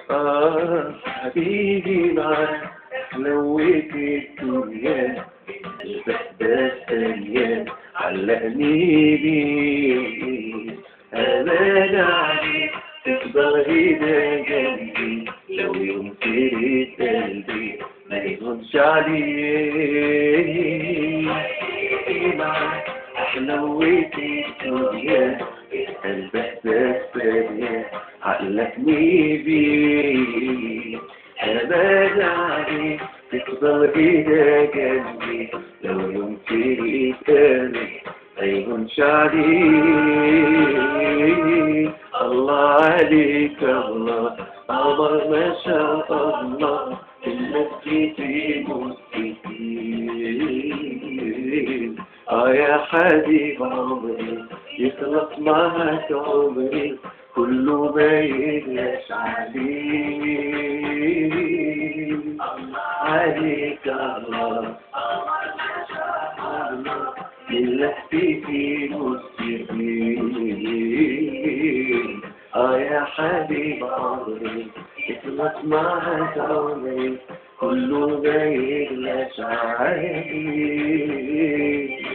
حبيبي معاك حلوت الدنيا، بس ثانية علقني بيه، أمان عليك تفضل هنا جنبي، لو يوم فرقت قلبي ما يهونش عليك. معاك حلوت الدنيا، قلبك بس ثانية علقني بيه، أمان عليك تفضل هنا جنبي، لو يوم فرقت قلبي ما يهونش عليك. الله عليك الله، قمر ما شاء الله، إنك في مستحيل. يا حبيب عمري يخلص معك عمري، كله ما يغلاش عليك. عليك الله، لله في مستحيل. يا حبيب عمري يخلص معك عمري، كله ما يغلاش عليك.